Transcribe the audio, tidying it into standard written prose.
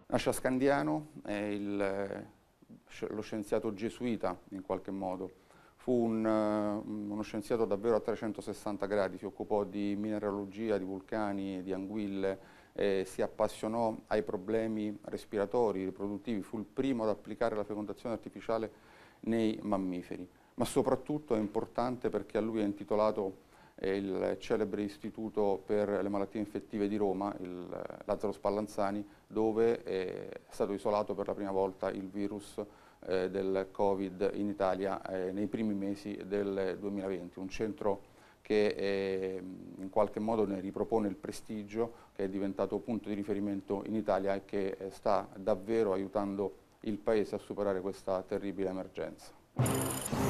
Nasce a Scandiano, è lo scienziato gesuita in qualche modo. Fu uno scienziato davvero a 360 gradi, si occupò di mineralogia, di vulcani, di anguille, si appassionò ai problemi respiratori, riproduttivi, fu il primo ad applicare la fecondazione artificiale nei mammiferi. Ma soprattutto è importante perché a lui è intitolato il celebre istituto per le malattie infettive di Roma, il Lazzaro Spallanzani, dove è stato isolato per la prima volta il virus del Covid in Italia nei primi mesi del 2020, un centro che in qualche modo ne ripropone il prestigio, che è diventato punto di riferimento in Italia e che sta davvero aiutando il Paese a superare questa terribile emergenza.